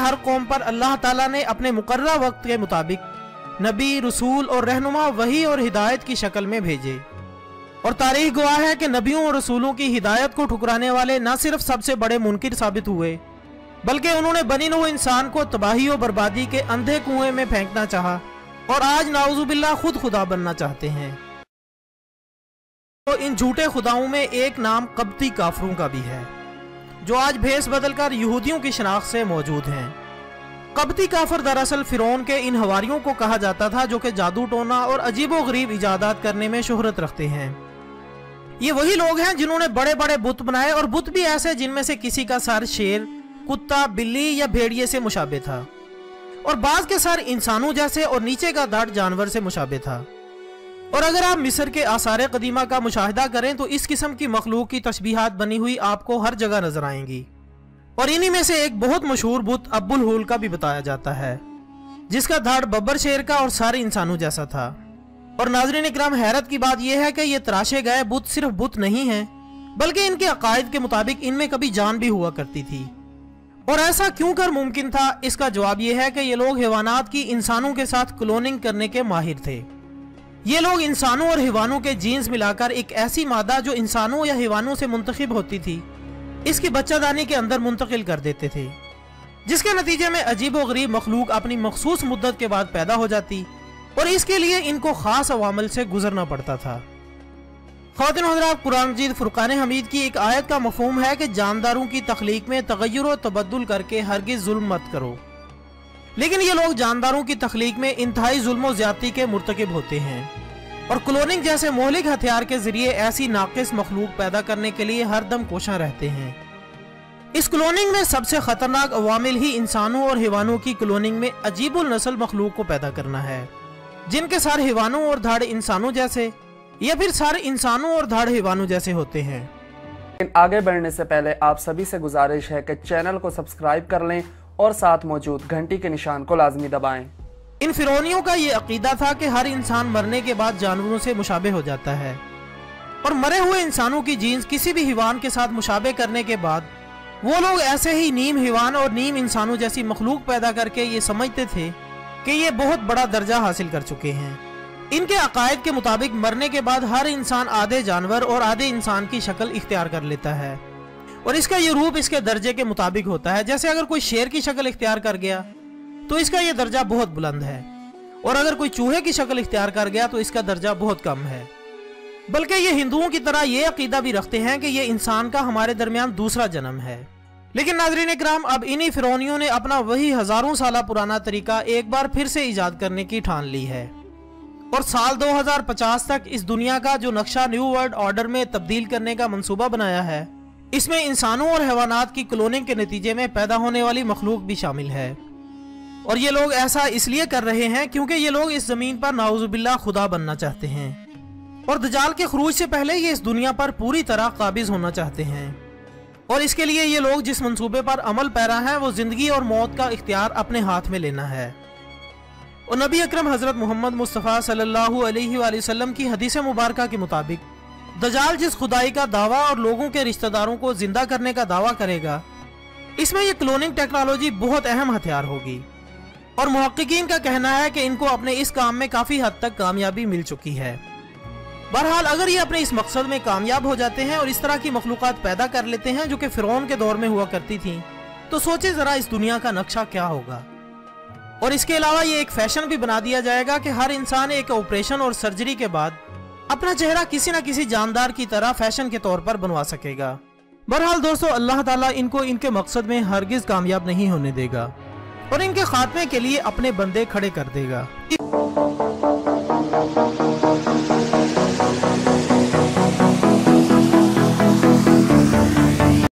हर कौम पर अल्लाह ताला ने अपने मुकर्रर वक्त के मुताबिक नबी, रसूल और रहनुमा वही और हिदायत की शक्ल में भेजे। और तारीख गवाह है कि नबियों और रसूलों की हिदायत को ठुकराने वाले न सिर्फ सबसे बड़े मुनकिर साबित हुए, बल्कि उन्होंने बनी नूह इंसान को तबाही और बर्बादी के अंधे कुएं में फेंकना चाहा और आज नाउजुबिल्लाह खुद खुदा बनना चाहते हैं। तो इन झूठे खुदाओं में एक नाम कब्ती काफरों का भी है, जो आज भेस बदलकर यहूदियों की शनाख्त से मौजूद हैं। कब्ती काफर दरअसल फिरौन के इन हवारियों को कहा जाता था जो कि जादू टोना और अजीबो गरीब इजादात करने में शोहरत रखते हैं। ये वही लोग हैं जिन्होंने बड़े बड़े बुत बनाए, और बुत भी ऐसे जिनमें से किसी का सर शेर, कुत्ता, बिल्ली या भेड़िए से मुशाबे था, और बाज के सर इंसानों जैसे और नीचे का धड़ जानवर से मुशाबे था। और अगर आप मिस्र के आसार कदीमा का मुशाहिदा करें तो इस किस्म की मखलूक की तशबीहात बनी हुई आपको हर जगह नजर आएंगी। और इन्हीं में से एक बहुत मशहूर बुत अब्बुल हुल का भी बताया जाता है, जिसका धड़ बब्बर शेर का और सर इंसानों जैसा था। और नाज़रीन इकराम, हैरत की बात यह है कि ये तराशे गए बुत सिर्फ बुत नहीं हैं, बल्कि इनके अकायद के मुताबिक इनमें कभी जान भी हुआ करती थी। और ऐसा क्यों कर मुमकिन था? इसका जवाब यह है कि ये लोग हैवानात की इंसानों के साथ क्लोनिंग करने के माहिर थे। ये लोग इंसानों और हैवानों के जीन्स मिलाकर एक ऐसी मादा जो इंसानों या हैवानों से मुंतखब होती थी, इसकी बच्चादानी के अंदर मुंतकिल कर देते थे, जिसके नतीजे में अजीब व गरीब मखलूक अपनी मखसूस मुद्दत के बाद पैदा हो जाती, और इसके लिए इनको खास अवामल से गुजरना पड़ता था। ख़वातीन और हज़रात, कुरान मजीद फुरकान हमीद की एक आयत का मफ़हूम है कि जानदारों की तख्लीक में तगय्युर व तबद्दुल करके हरगिज़ जुल्म मत करो। लेकिन ये लोग जानदारों की तख्लीक में इंतहाई जुल्म व ज़्यादती के मुर्तकिब होते हैं, और क्लोनिंग जैसे मोहलिक हथियार के जरिए ऐसी नाकिस मखलूक पैदा करने के लिए हर दम कोशां रहते हैं। इस क्लोनिंग में सबसे खतरनाक अवामिल ही इंसानों और हैवानों की क्लोनिंग में अजीबुल नस्ल मखलूक को पैदा करना है, जिनके सर हैवानों और धड़ इंसानों जैसे या फिर सर इंसानों और धड़ हैवानों जैसे होते हैं। आगे बढ़ने से पहले आप सभी से गुजारिश है कि चैनल को सब्सक्राइब कर लें और साथ मौजूद घंटी के निशान को लाजमी दबाएं। इन फिरौनियों का ये अकीदा था कि हर इंसान मरने के बाद जानवरों से मुशाबे हो जाता है, और मरे हुए इंसानों की जीन्स किसी भी हैवान के साथ मुशाबे करने के बाद वो लोग ऐसे ही नीम हैवान और नीम इंसानों जैसी मखलूक पैदा करके ये समझते थे कि ये बहुत बड़ा दर्जा हासिल कर चुके हैं। इनके अकायद के मुताबिक मरने के बाद हर इंसान आधे जानवर और आधे इंसान की शक्ल इख्तियार कर लेता है, और इसका ये रूप इसके दर्जे के मुताबिक होता है। जैसे अगर कोई शेर की शक्ल इख्तियार कर गया तो इसका ये दर्जा बहुत बुलंद है, और अगर कोई चूहे की शक्ल इख्तियार कर गया तो इसका दर्जा बहुत कम है। बल्कि ये हिंदुओं की तरह ये अकीदा भी रखते हैं कि ये इंसान का हमारे दरमियान दूसरा जन्म है। लेकिन नाज़रीन इकराम, अब इन्हीं फिरौनियों ने अपना वही हजारों साल पुराना तरीका एक बार फिर से ईजाद करने की ठान ली है, और साल 2050 तक इस दुनिया का जो नक्शा न्यू वर्ल्ड ऑर्डर में तब्दील करने का मंसूबा बनाया है, इसमें इंसानों और हैवानात की क्लोनिंग के नतीजे में पैदा होने वाली मखलूक भी शामिल है। और ये लोग ऐसा इसलिए कर रहे हैं क्योंकि ये लोग इस जमीन पर नाउजुबिल्लाह खुदा बनना चाहते हैं, और दज्जाल के खरूज से पहले ये इस दुनिया पर पूरी तरह काबिज होना चाहते हैं। और इसके लिए ये लोग जिस मंसूबे पर अमल पैरा हैं वो जिंदगी और मौत का इख्तियार अपने हाथ में लेना है। और नबी अकरम हजरत मोहम्मद मुस्तफ़ा सल्लल्लाहु अलैहि वसल्लम की हदीस मुबारका के मुताबिक दज्जाल जिस खुदाई का दावा और लोगों के रिश्तेदारों को जिंदा करने का दावा करेगा, इसमें यह क्लोनिंग टेक्नोलॉजी बहुत अहम हथियार होगी। और मुहक्किकीन का कहना है कि इनको अपने इस काम में काफ़ी हद तक कामयाबी मिल चुकी है। बहरहाल, अगर ये अपने इस मकसद में कामयाब हो जाते हैं और इस तरह की मखलूक़ात पैदा कर लेते हैं जो कि फिरौन के दौर में हुआ करती थी, तो सोचे ज़रा इस दुनिया का नक्शा क्या होगा। और इसके अलावा ये एक फैशन भी बना दिया जाएगा कि हर इंसान एक ऑपरेशन और सर्जरी के बाद अपना चेहरा किसी न किसी जानदार की तरह फैशन के तौर पर बनवा सकेगा। बहरहाल दोस्तों, अल्लाह ताला इनको इनके मकसद में हरगिज़ कामयाब नहीं होने देगा और इनके खात्मे के लिए अपने बंदे खड़े कर देगा।